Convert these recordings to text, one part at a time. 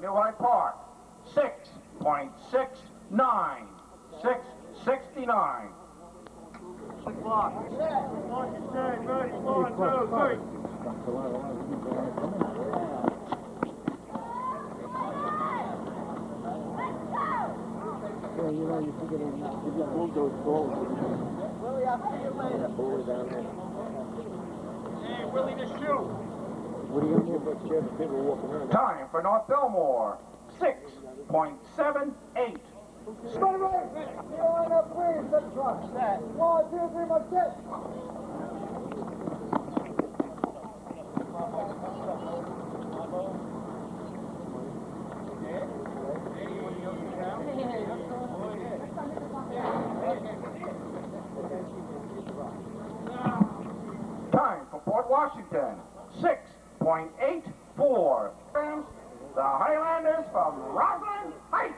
Bellevue Hyde Park. 6.69. 669. 6 o'clock. Ready, 1, 2, 3. You know, you figure if you hold those balls. Willie, I'll see you later. Ball down there. Hey, Willie, the shoe. What are you going to do? People walking around. Time for North Fillmore. 6.78. Start right. Line up, please. Set the clock. Set. 1, 2, 3, my set. Time for Port Washington. 6.84. The Highlanders from Roslyn Heights.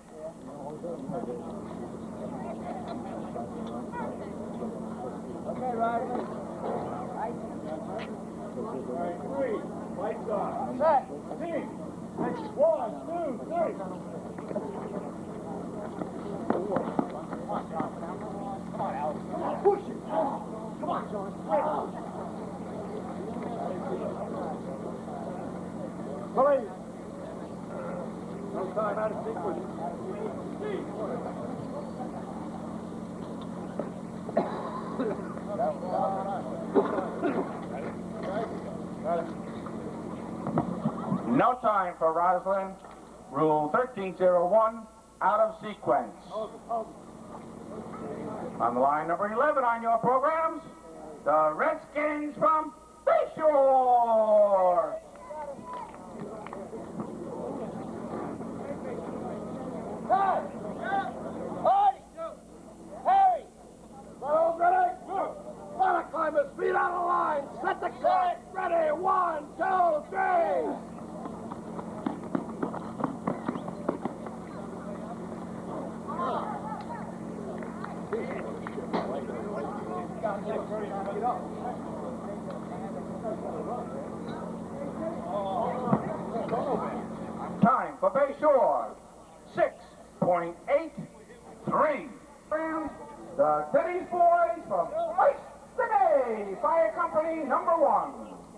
Okay, Riley. All right, 3. Lights on. Set. Team. 1, 2, 3. Come on, Alex. Come on, push it. Come on, John. Police. No time out of sequence. No time for Roslyn. Rule 1301, out of sequence. On the line number 11 on your programs, the Redskins from Bayshore. Hey! Hardy! Harry! Settle ready! Ladder climbers, feet on the line! Set the clock! Ready! 1, 2, 3! Time for Bayshore. 6.83. The Teddy's boys from Ice City Fire Company number 1.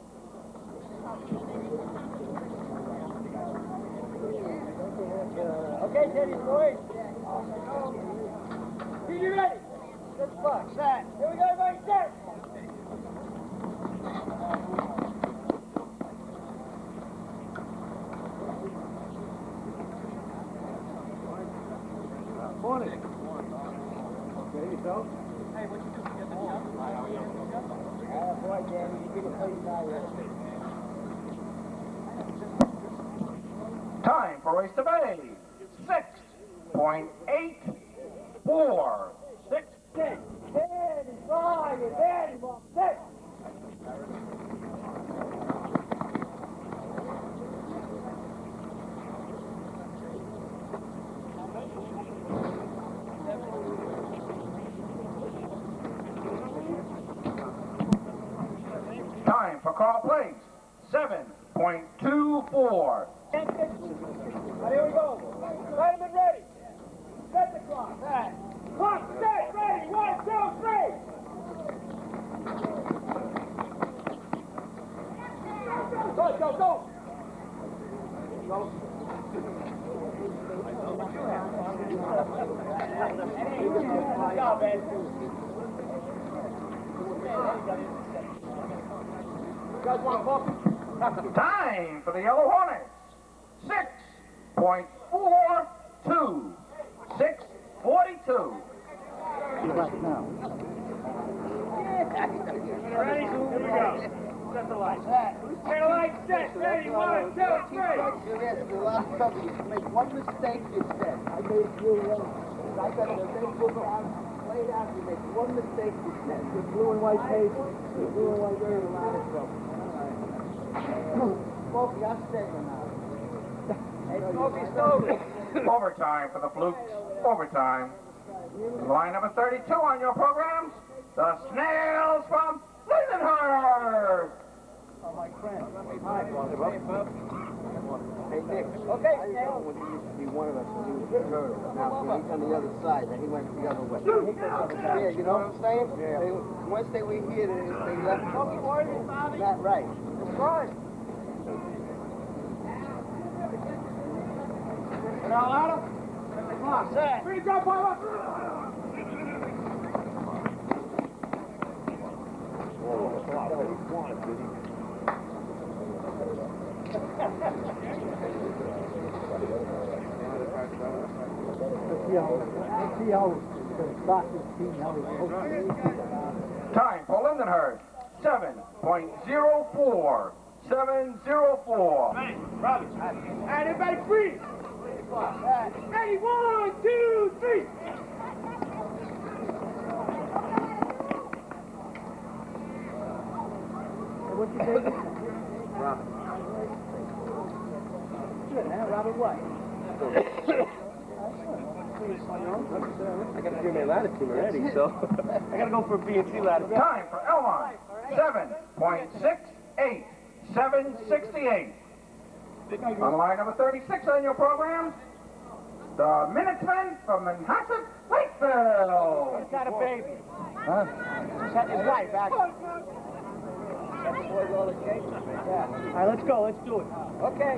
Okay, Teddy, boys. Keep you ready. Set the clock. Set. Here we go, everybody. Set. Morning. Okay, yourself? Hey, what you do? You get the job? Boy, Danny, you get a place out here. Time for Race to Bay. 6.84. 6. Danny, fly, Danny, mom, set. Time for Carl Place. 7.24. Here we go. Vitamin ready. Set the clock. Set. Clock set. Ready. 1, 2, 3. Go, go, go. Go. Good job, man. You guys want coffee? Time for the Yellow Hornets. 6.42. 6.42. Right now. Ready? Here we go. Set the lights. Set the lights. Set. Ready? 1, 2, 3. You make one mistake, it's dead. I made you I got the same book out, laid out, you make one mistake, it's dead. The blue and white paper, the blue and white paper, a lot of trouble. Smokey, I'm staying now. Hey, Smokey, Smokey. Overtime for the Flukes. Overtime. Line number 32 on your programs, the Snails from Lindenhurst. Oh, my friend. Hi, Bob. Hey, Nick. Okay. Now he's on the other side, and he went the other way. Yeah, you know what I'm saying? Yeah. Once they were here, they left. Not right. That's right. Now, Adam. Come on, set. Ready to go, Bubba. Time for Lindenhurst, 7.04. 7:04. Ready, Robbie. And everybody freeze. Ready, 1, 2, 3. What's your name? Robert. Good, huh? Robert what? I got to do my lattice team already, so I got to go for a B&C lattice. Time for Elmont, 7.68. 7:68. On line number 36 on your program, the Minutemen from Manhasset, Lakeville. He's got a baby. Huh? Set his wife, actually. Yeah. All right, let's go. Let's do it. Okay.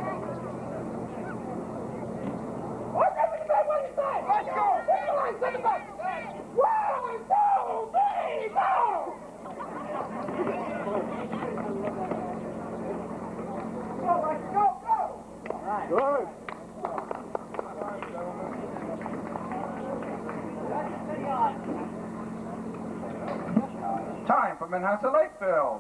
Let's go. Send it back. 1, 2, 3, go. Go, Mike, go, go. All right. Good. Time for Manhasset Lakeville,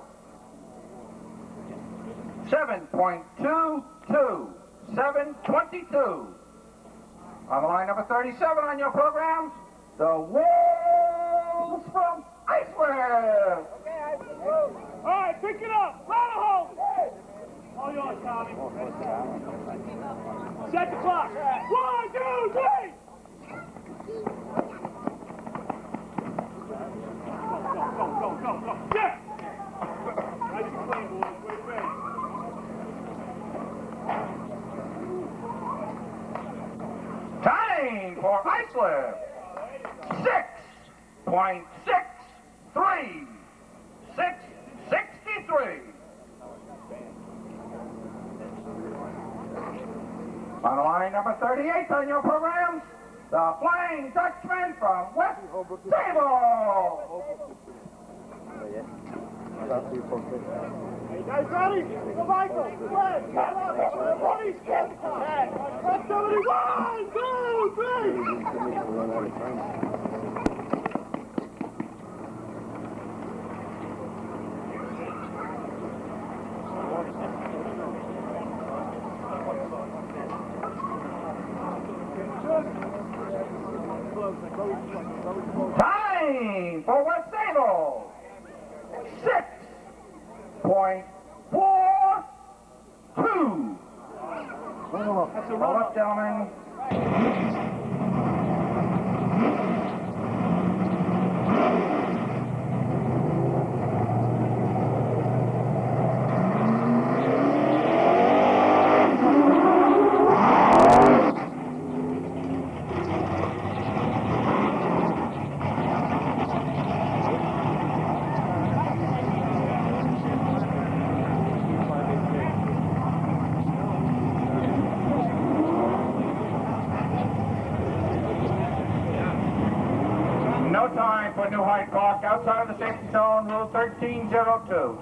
7.22. 7:22. On the line number 37 on your programs, the Wolves from Iceland. All right, pick it up. Ladder hold. All yours, Tommy. Set the clock. 1, 2, 3. Go. Yeah. Nice and clean, boys. We're ready. Time for Iceland, 6.63. 6:63. On the line number 38 on your programs, the Flying Dutchman from West Sable. Hey, guys ready? Go, Michael. Fred. Buddy, skip. Let's do it. 1, 2, 3. Time for West Sable, 6.42. That's a Hold run up, gentlemen. No time for New Hyde Park outside of the safety zone, rule 1302.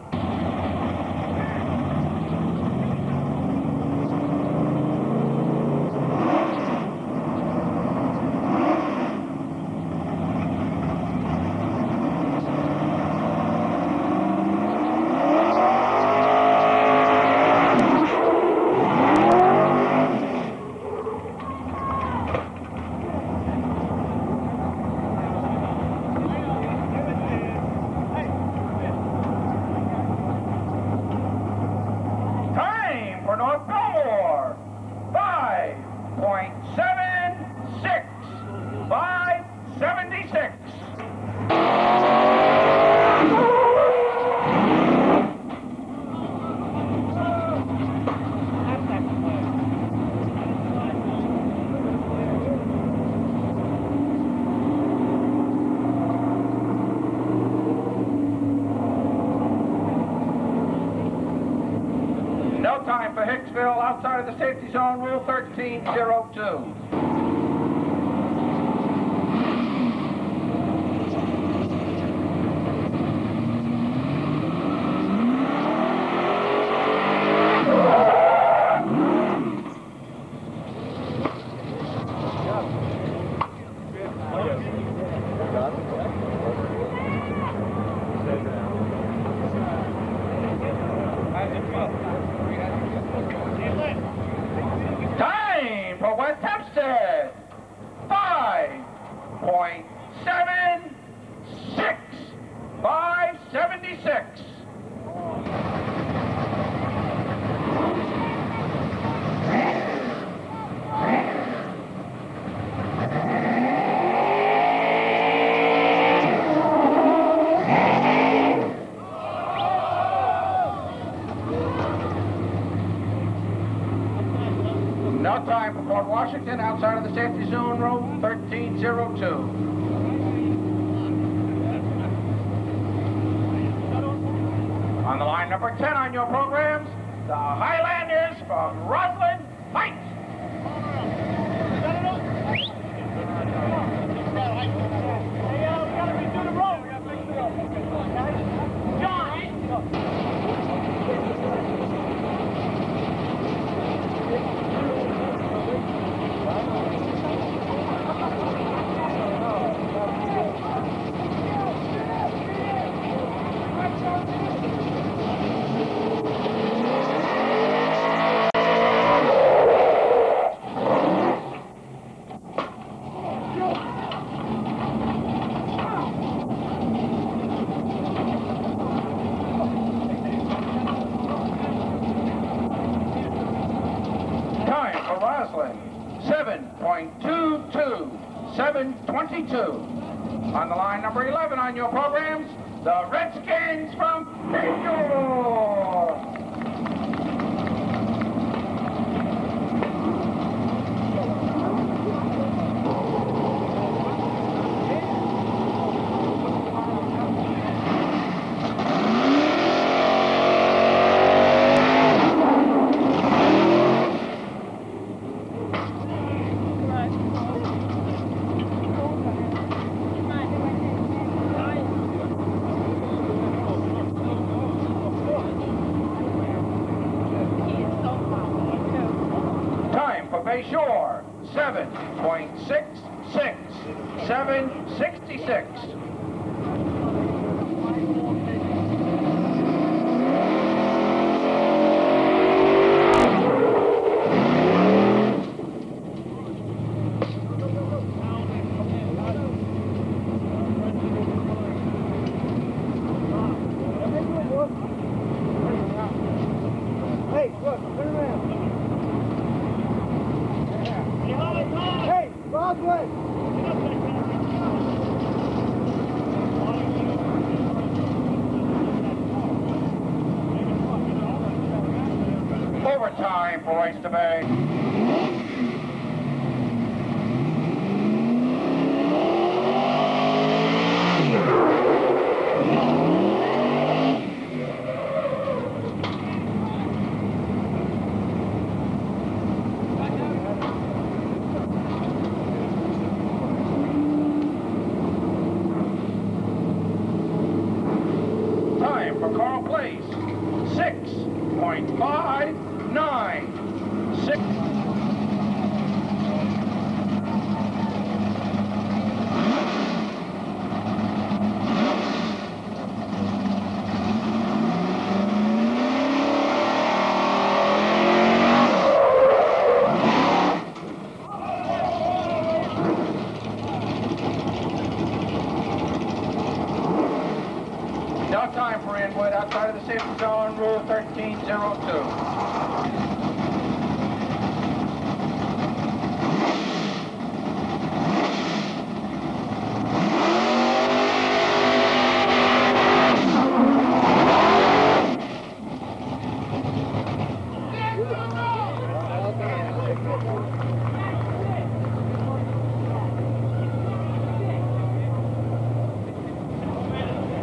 Still outside of the safety zone, rule 1302. Time for West Hempstead, 5.76, 576. No time for Port Washington, outside of the safety zone, row 1302. On the line number 10 on your programs, the Highlanders from Roslyn Heights. Time for Roslyn, 7.22, 7:22. On the line number 11 on your programs, the Redskins from Bayshore. Bayshore, 7.66, 7:66. Hey, look, turn around. Hey, Broadway! Overtime for Oyster Bay. Time for Coral Place, 6.59, 6. No time for Inwood, outside of the safety zone, rule 1302.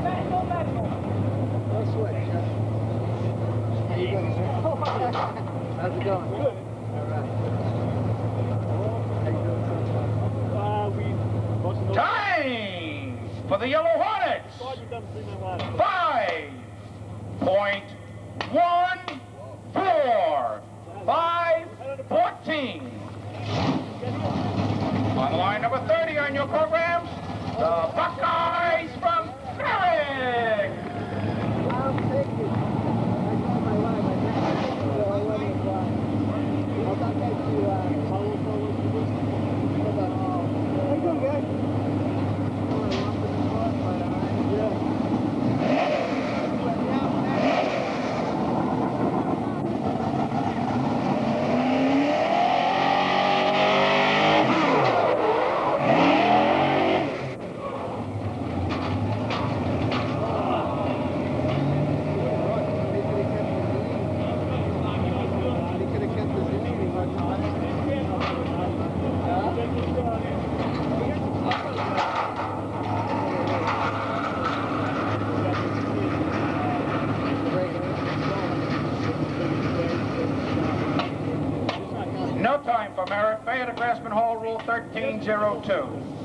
No switch, huh? How's it going? Good. All right. Time for the Yellow Hornets. 5.14. 5:14. On the line number 30 on your programs, the Buckeyes from Merrick. I'll take it. I got my line. So 11 o'clock. I'll talk to you. How you doing, guys? No time for Merritt. Bay at Grassman Hall, Rule 1302.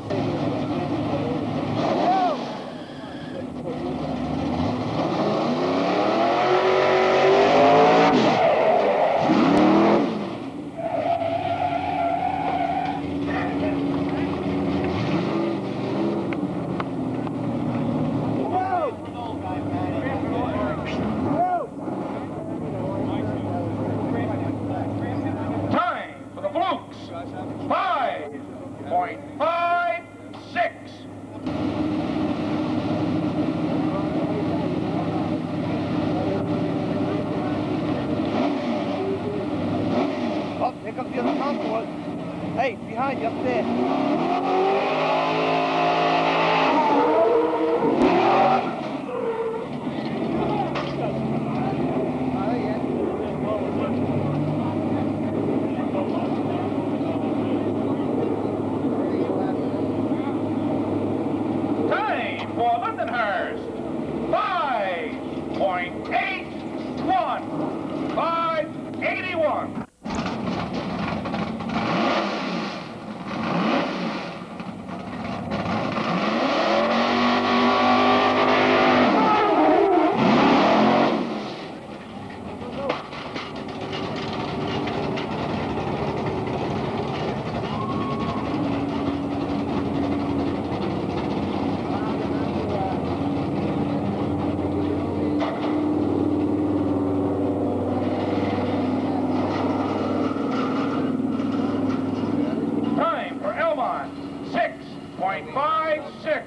Time for the Flukes. 5.56. Oh, here comes the other convoy. Hey, behind you up there. Time for Lindenhurst. 5.81. 5:81. Time for Elmont. 6.56.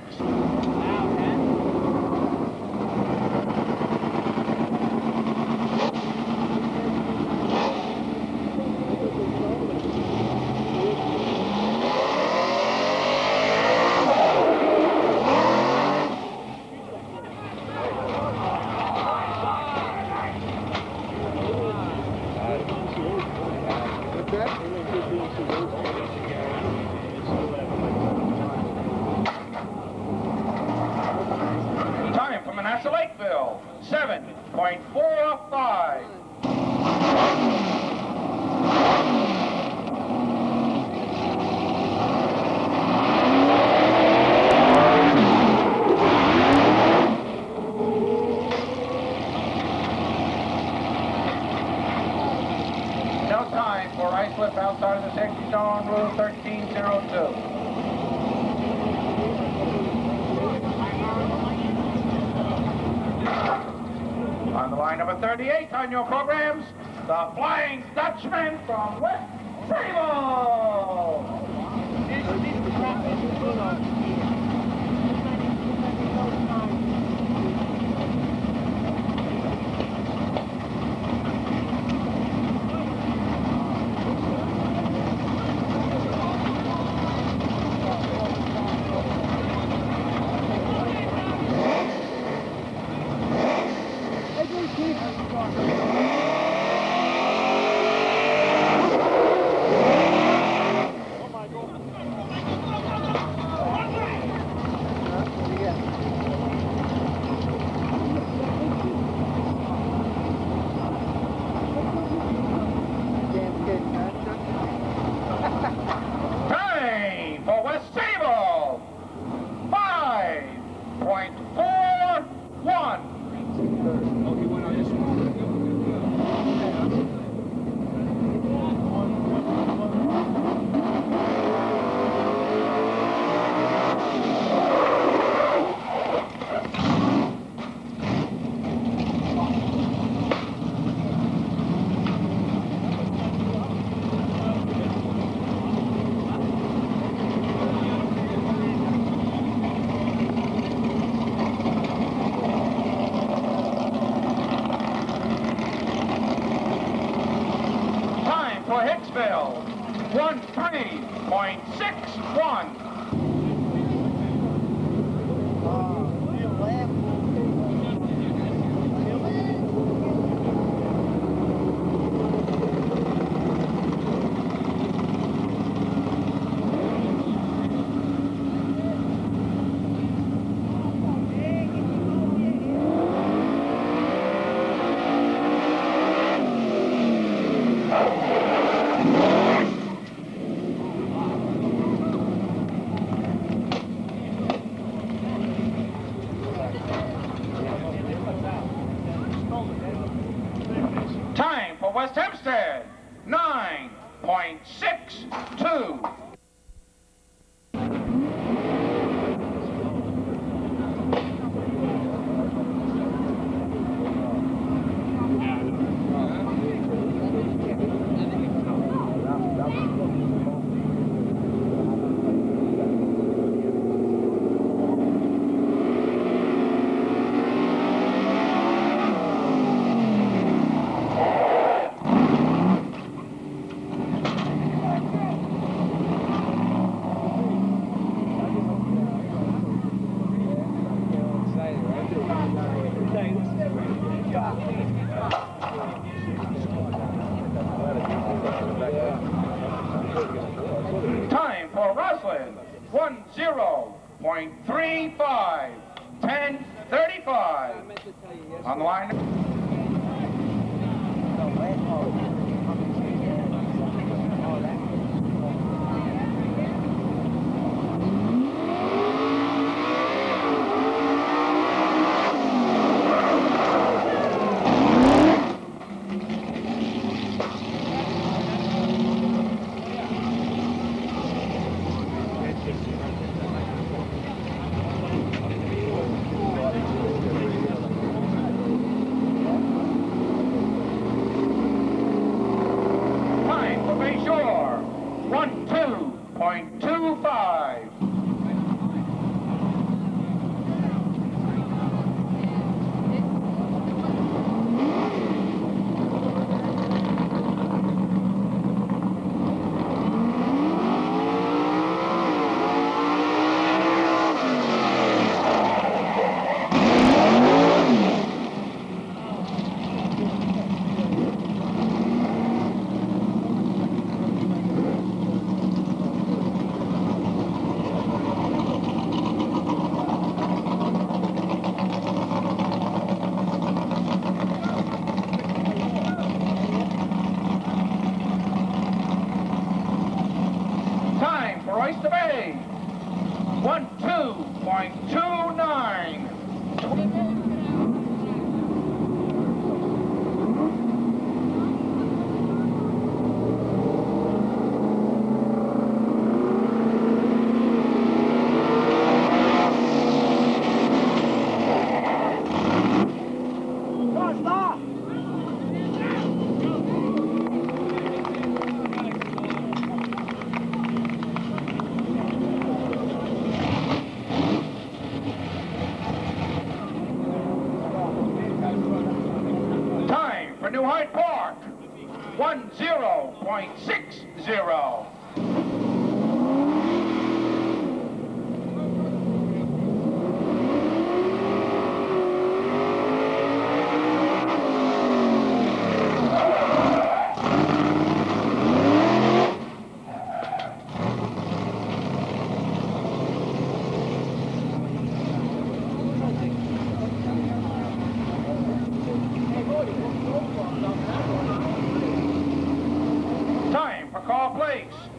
Time for Manassas Lakeville. 7.45. No time for Islip outside of the safety zone, Rule 1302. On the line number 38 on your programs, the Flying Dutchman from West Sable. For Hicksville, 13.61. Time for West Hempstead, 9.62. Time for Roslyn, 10.35, 10:35. On the line. Time for Bayshore, 12.25. Time for Oyster Bay, 12.29. Time for New Hyde Park, 10.60. Time for Call Place,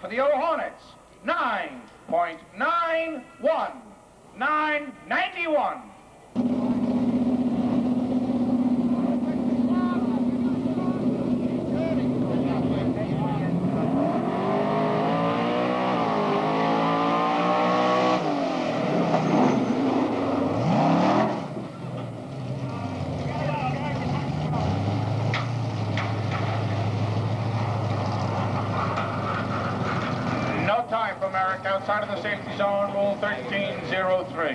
for the Yellow Hornets, 9.91. 991. No time for Merrick outside of the safety zone, rule 1303.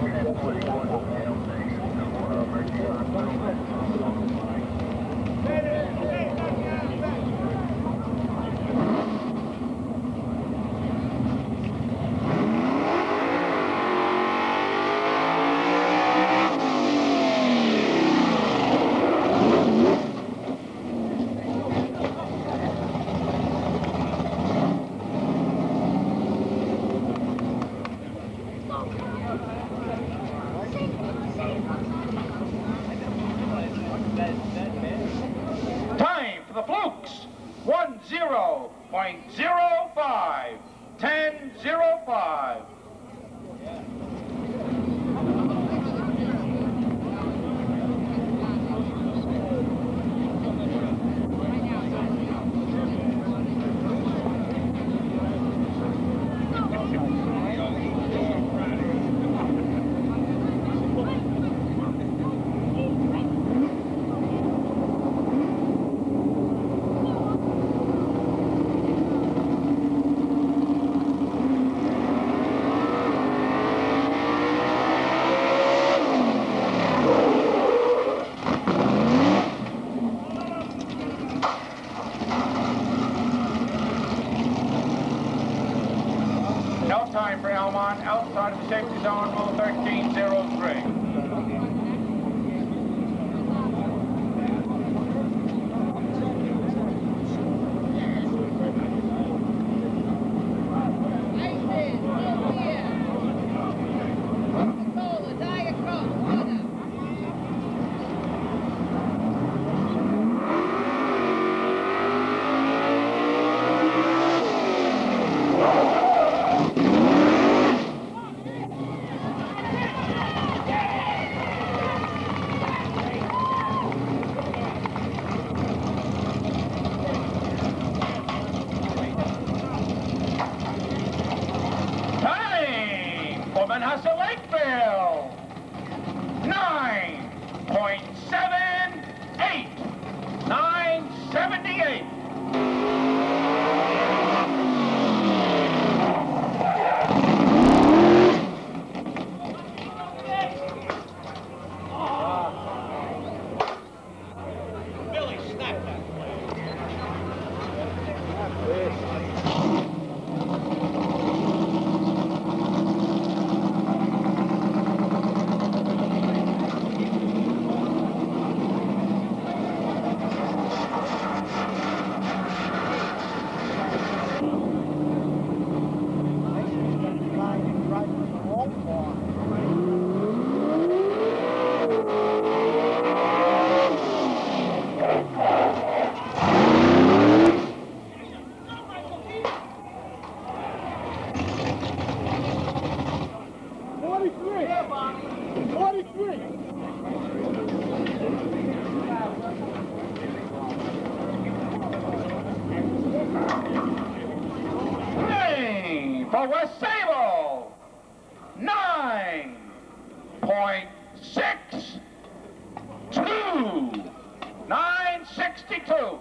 Time for the Flukes, 10.05. 10.05. No time for Elmont outside of the safety zone, rule 1303. Manhasset Lakeville, 9.78. 978. Billy snapped that For West Sable, 9.62. 962.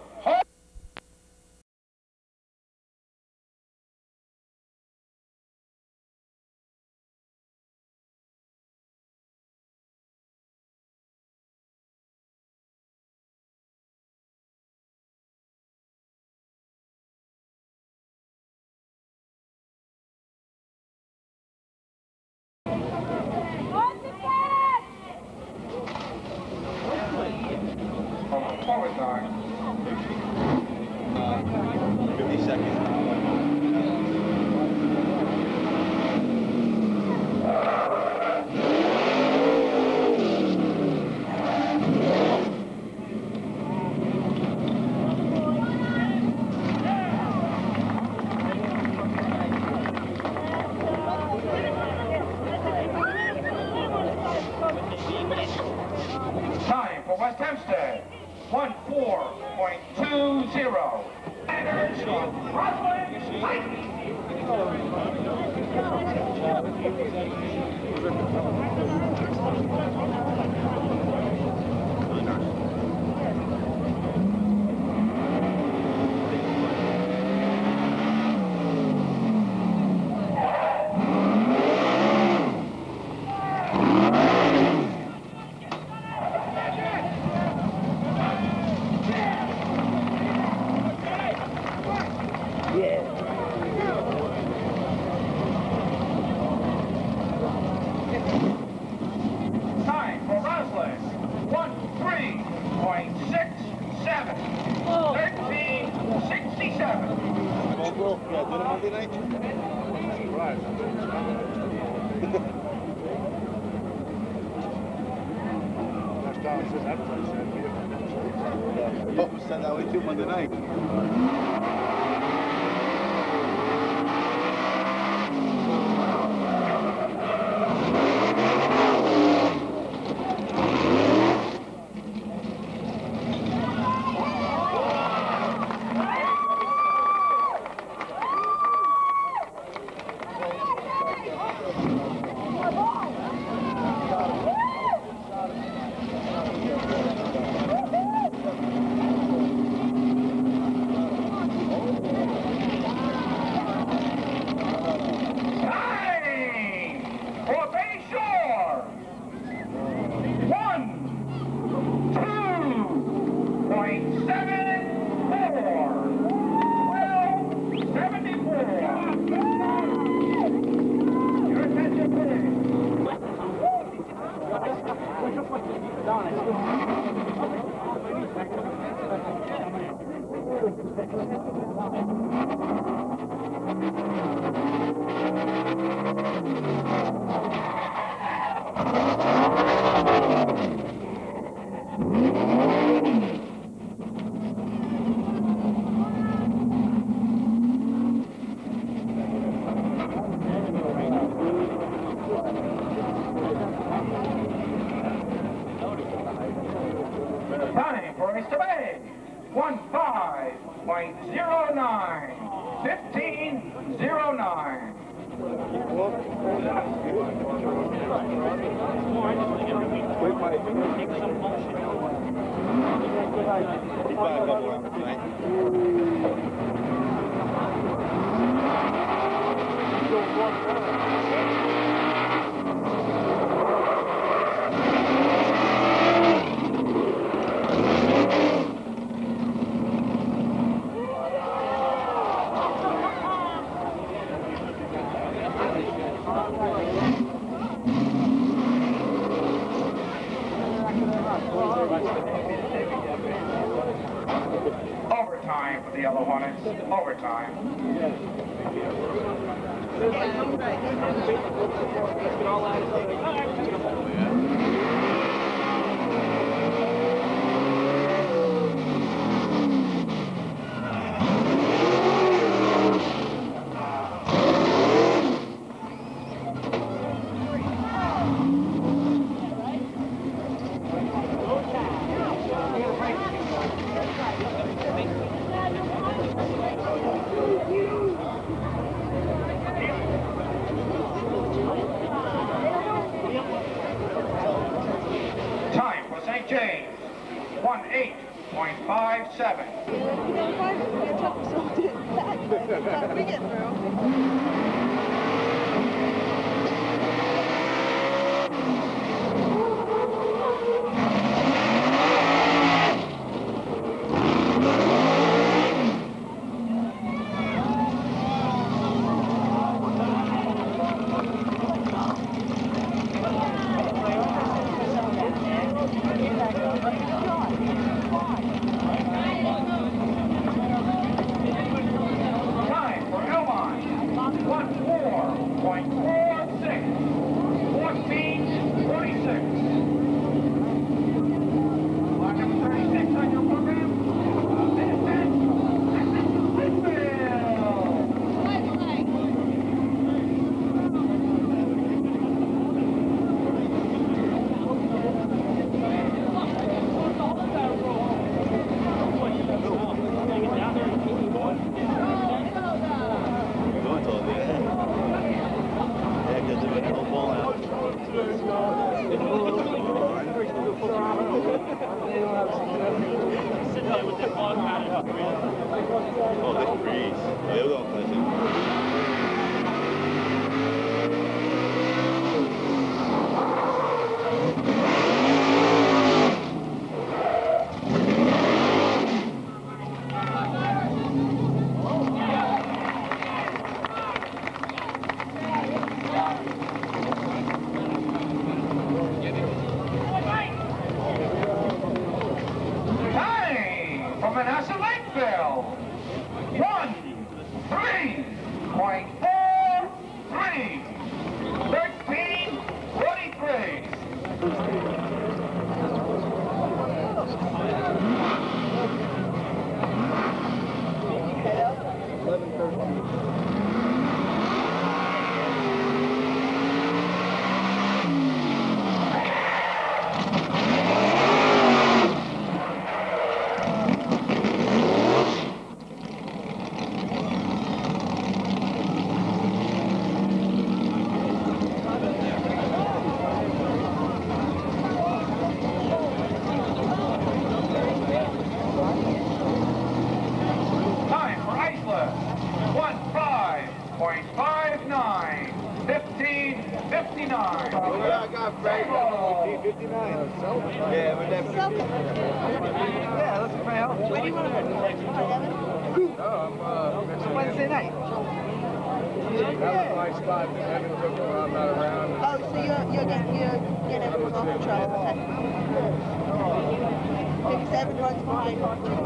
Forward line. Time for Roslyn. 1:3.67. 13:67. Mobile, yeah, do it Monday night. Right. Yeah, Pope said that way too Monday night. Time for race to bay. 15.09. 15.09. Overtime for the Yellow Hornets. Overtime. Time for St. James. 18.57. We get through. Time for Elmont. Wednesday night. That was my spot. Evan took him when I'm not around. Oh, so you're getting everyone off the truck. Maybe 7 runs behind.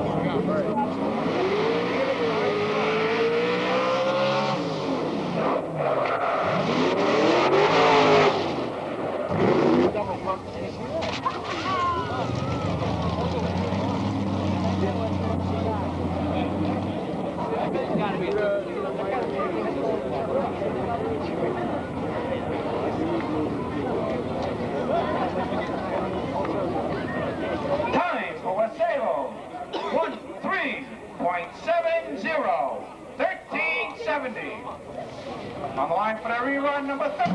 Time for Wasego. 1:3.70. 13:70. On the line for the rerun, number 30.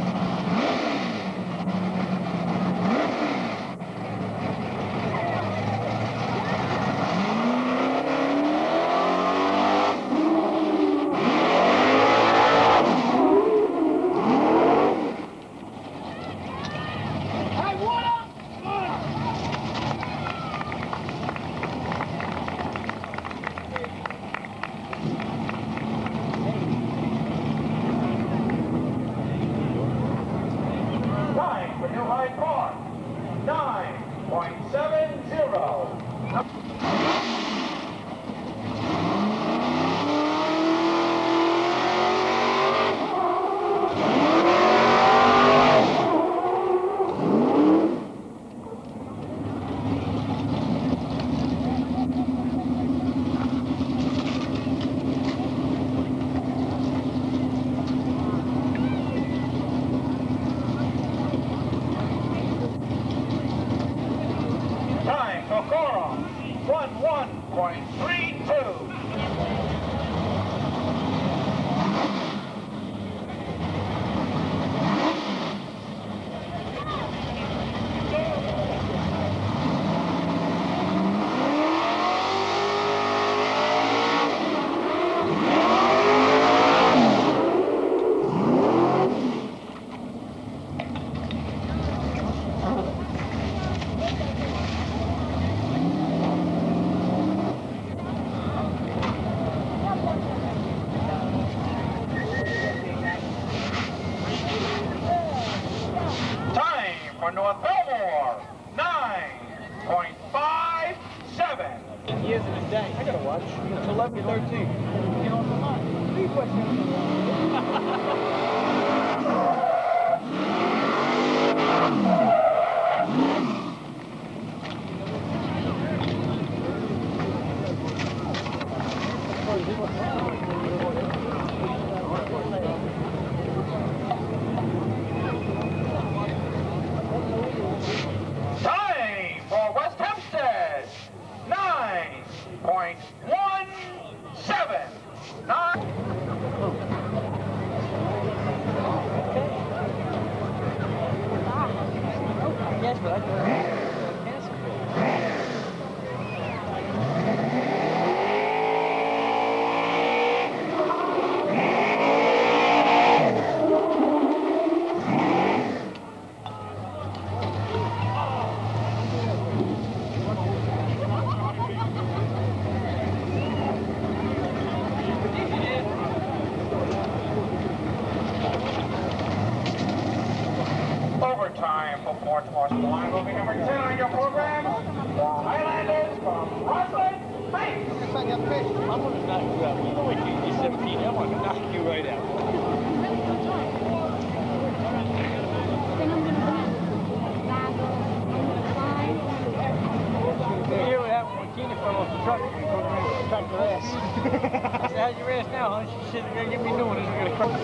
Time for Coral. 11.32. For North Belmore, 9.57. Years in a day. I gotta watch. It's 11:13. You know what's on? Time for West Hempstead, 9.17. Yes, but I Overtime for Baltimore. The line will be number 10 on your program. The Highlanders from Roslyn, Maine. I'm gonna knock you out. How's your ass now, huh? She said, you're gonna give me new one. This is gonna crush.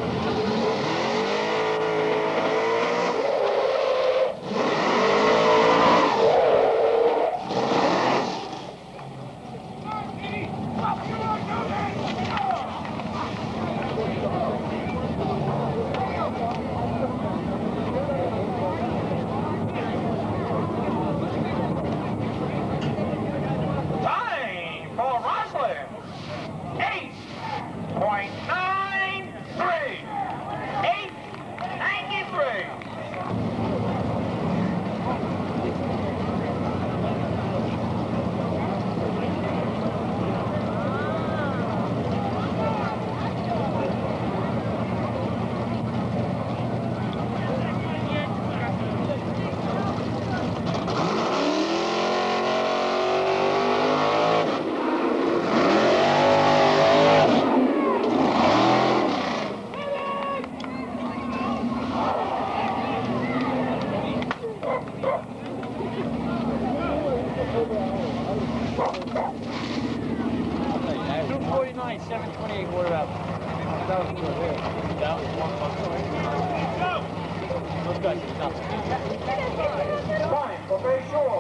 Fine, for Bay Shore.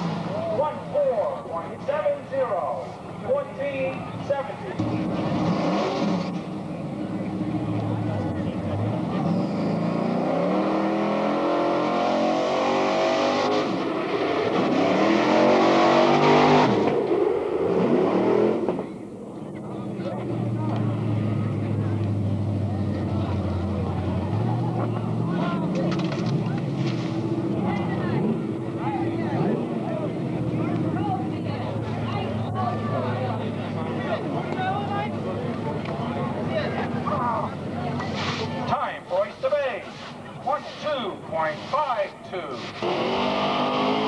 14.70. 14.70. Time for Oyster Bay. 12.52.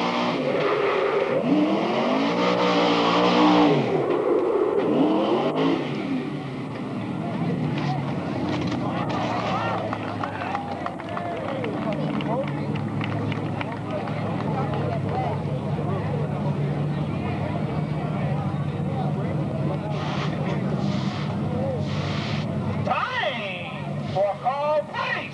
For call pace,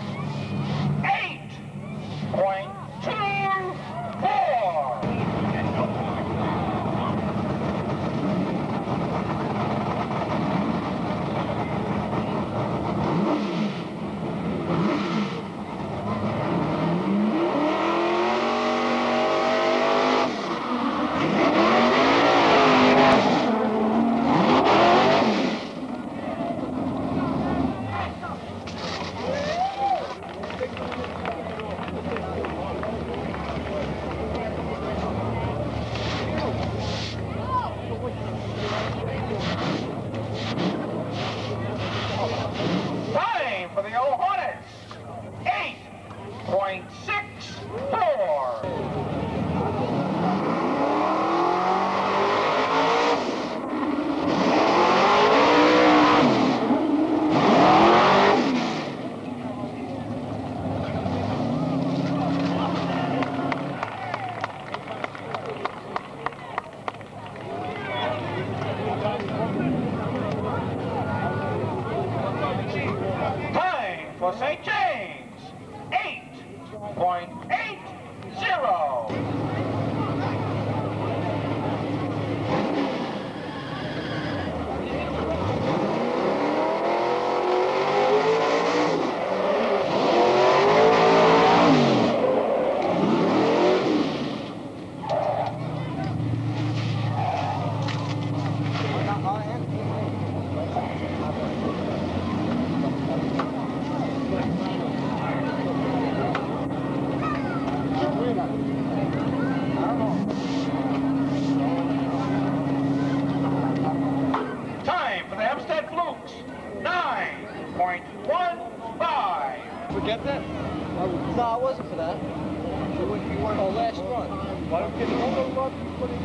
9.15. Forget that? No, it wasn't for that. It would be one of the last run. Why don't you get all the love you put in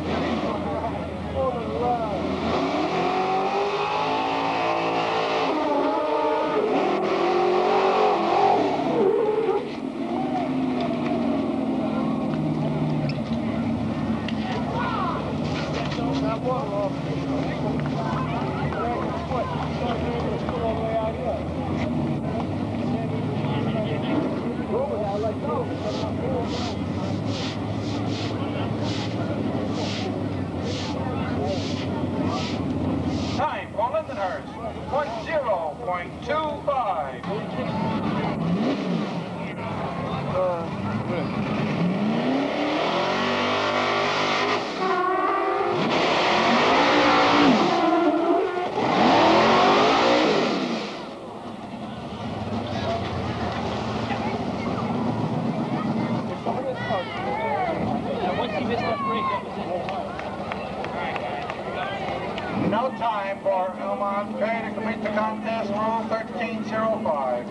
All the love. that water off? Bensonhurst, 10.25. No time for Elmont Gray to complete the contest, rule 13.05.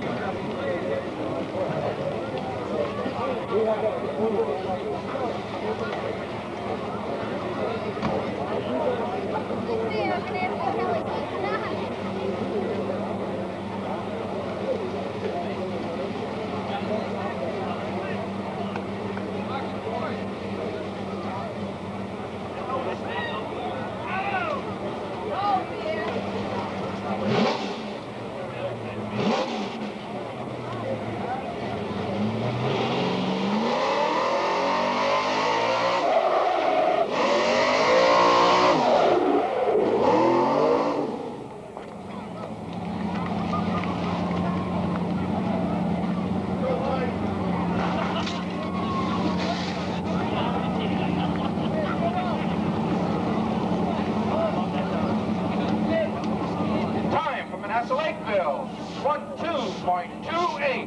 Lakeville, 12.28.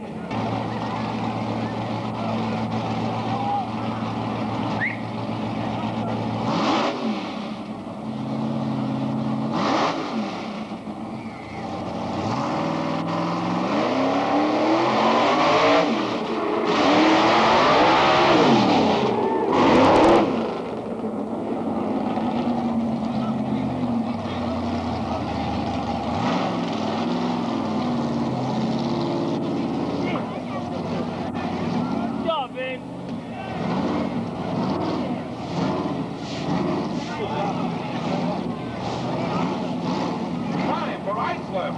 Islip,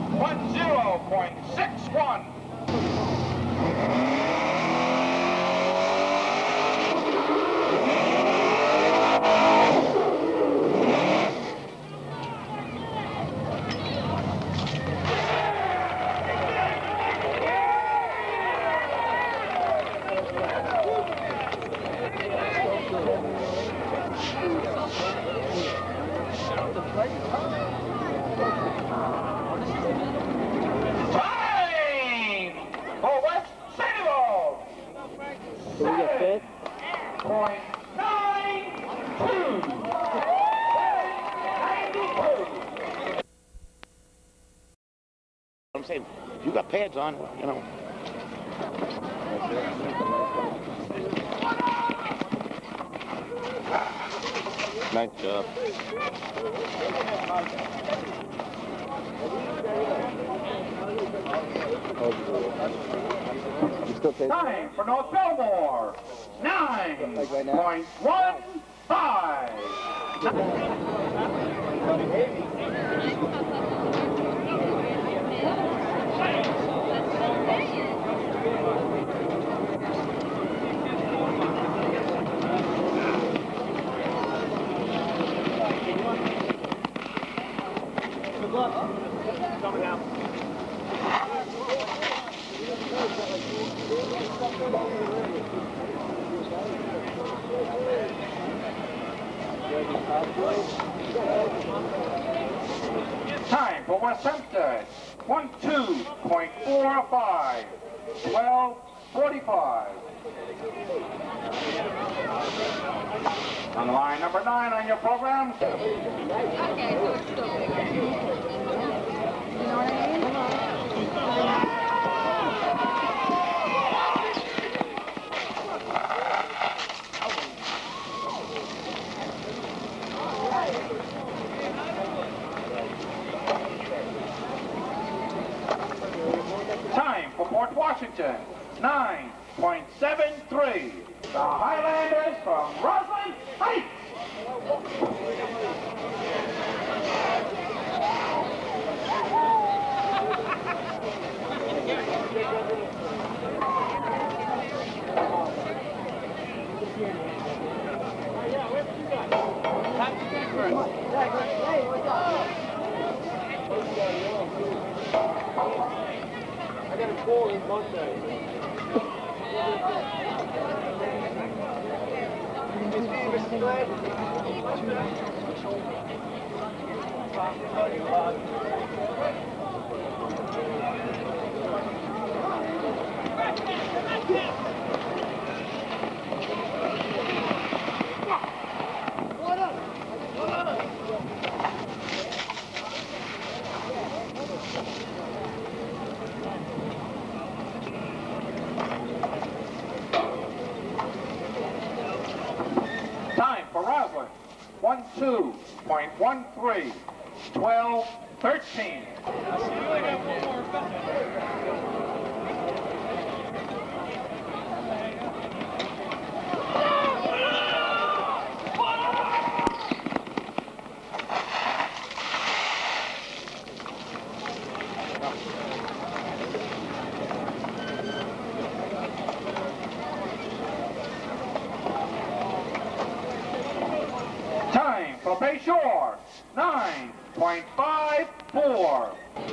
10.61. Time for West Sandoval. So we get fifth? 7.92. I'm saying, you got pads on, you know. Nice job. Time for North Belmore, 9.15. Good luck. Coming out. Time for West Hempstead, 12.45. 12:45. On line number 9 on your program. Okay, so it's still big. You know what I mean? Time for Port Washington, 9.73. The Highlanders from Roslyn Heights. Time for Roslyn. 1:2.13. 12:13. Time for Bayshore, 9.54.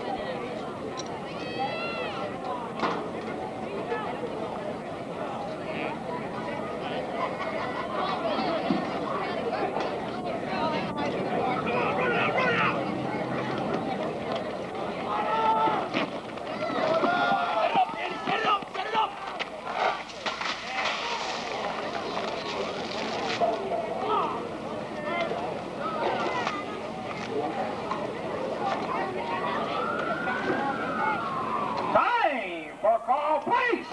Time for call, please.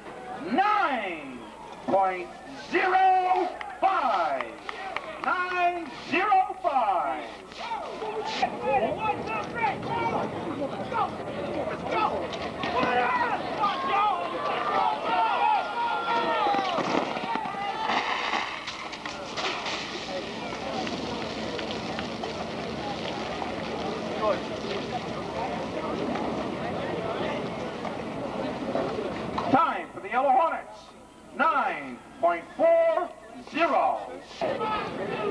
9.05. 9:05. Time for the Yellow Hornets, 9.40.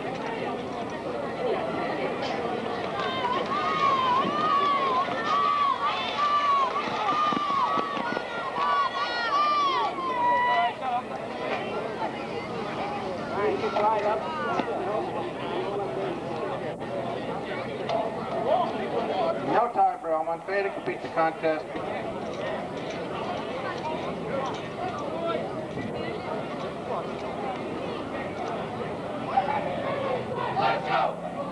No time for Elmont. Failure to complete the contest. Let's go!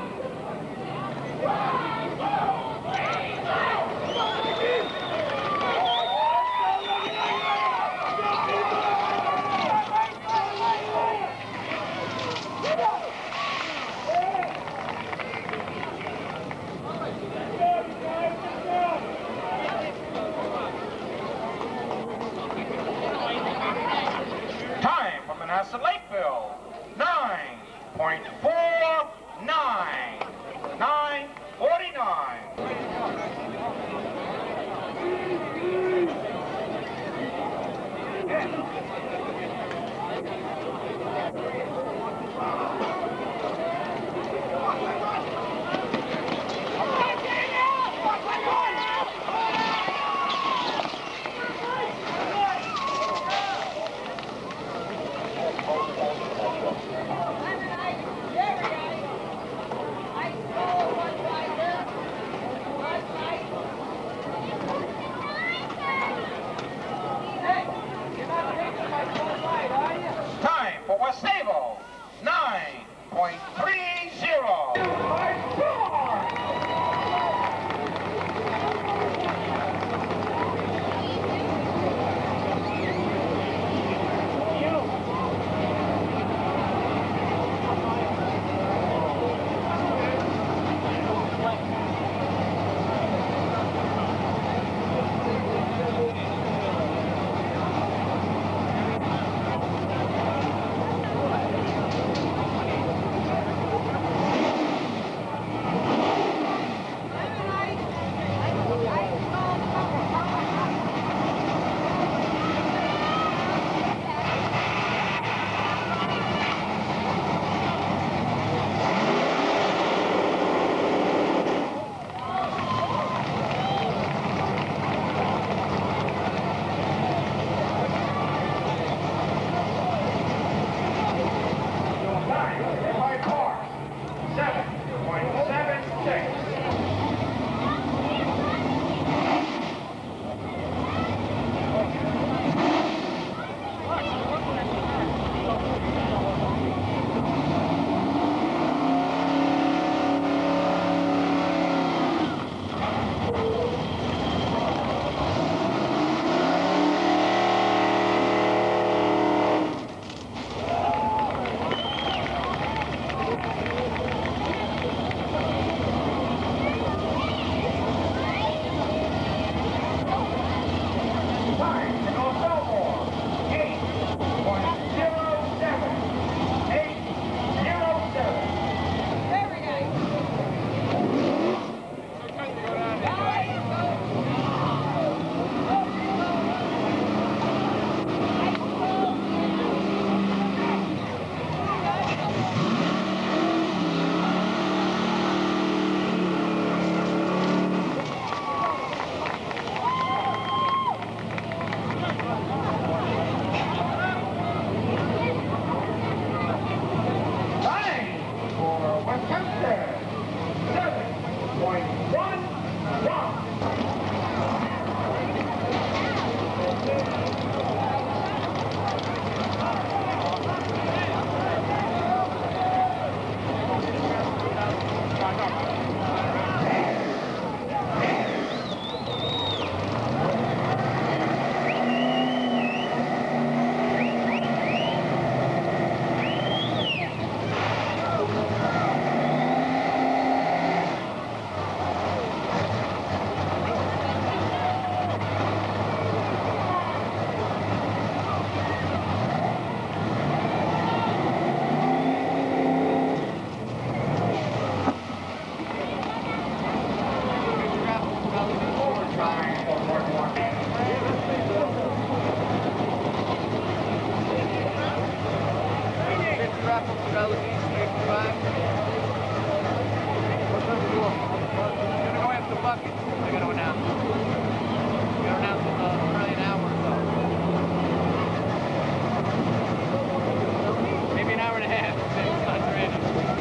Time for Manassas Lakeville, 9.49. 9:49. talking. I got to announce. I got to announce in probably an hour or so. Maybe an hour and a half. It's not ready.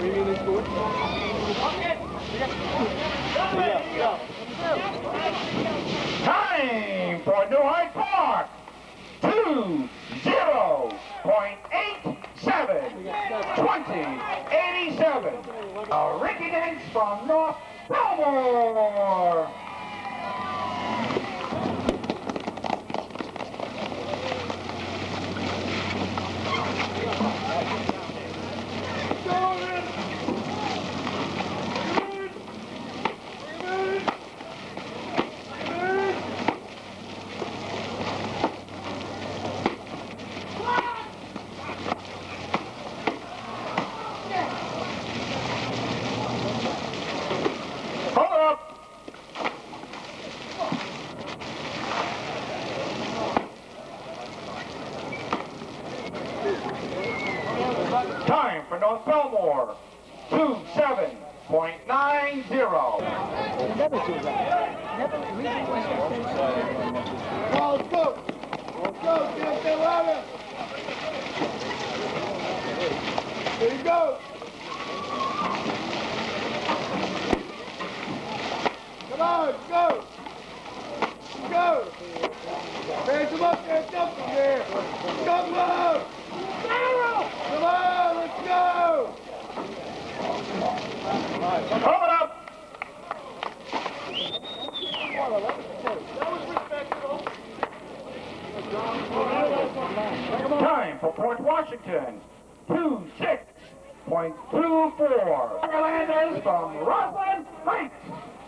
Time for New Hyde Park. 20.87. 2087. Ricky Dinks from North Belmore. Time for North Belmore, 27.90. Never do that. Never really Let's go! Let's go! Get the ladder! Here you go! Come on, go! Go! Raise them up there, dump them there! Come on! Come on, let's go! Hold up! Time for Port Washington, 26.24. Overlanders from Roslyn Heights.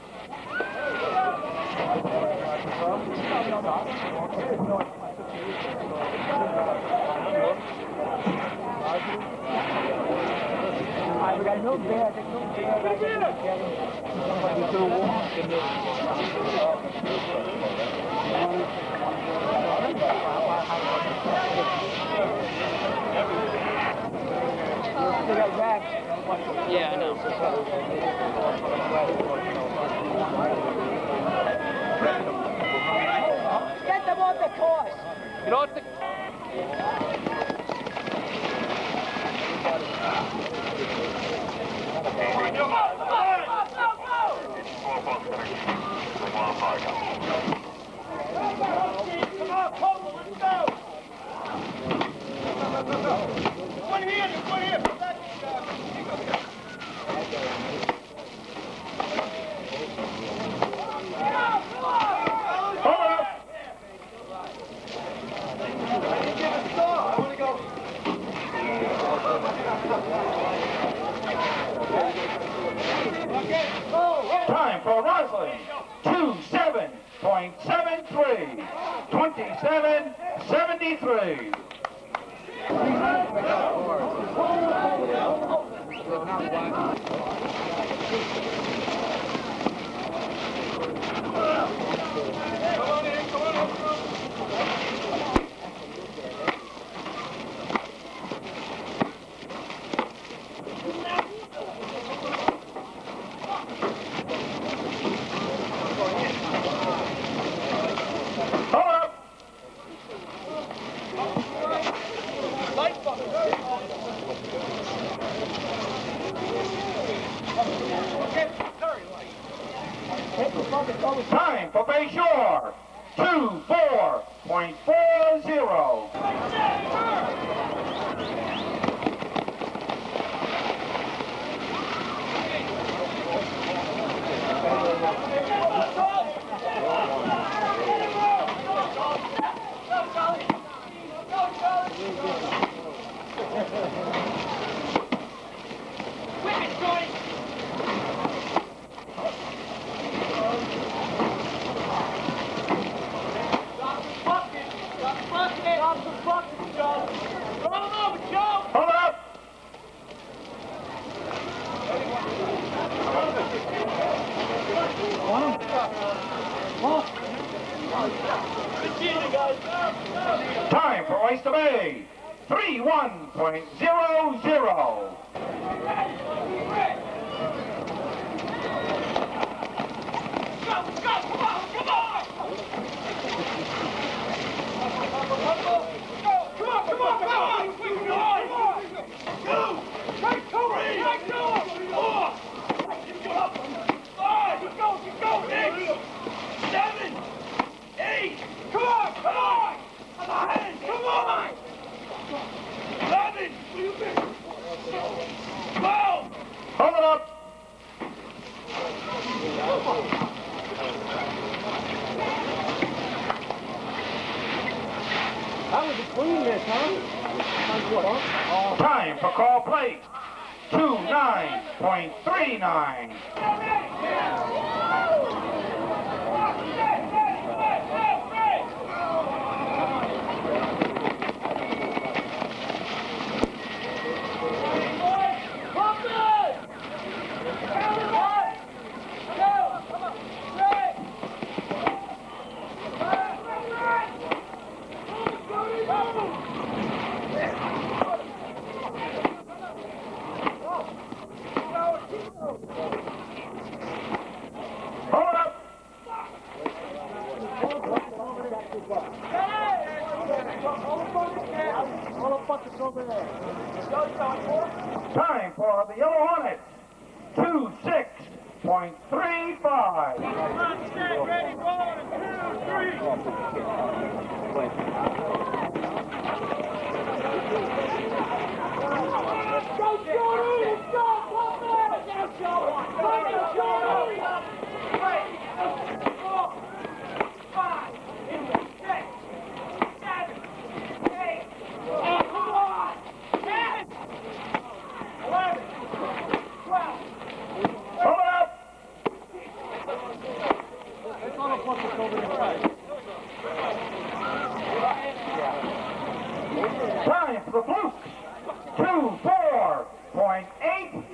We got no bad, no Yeah, I know. Get them off the course. Get off the... Time for Roslyn, 27.73. 27.73. Time for Bayshore, 31.00. Go! That was a clean miss, huh? Time for call plate. 29.39. Hold up. Time for the Yellow Hornets. 26.35. Ready, rolling, 2, 3. Go, Jordan! Go, come back! Go, Jordan! Go, Jordan! 3, 4, 5, 6, 7, 8. Oh, come on! 10, 11, 12. Hold up. Time for the Flukes. 24.8.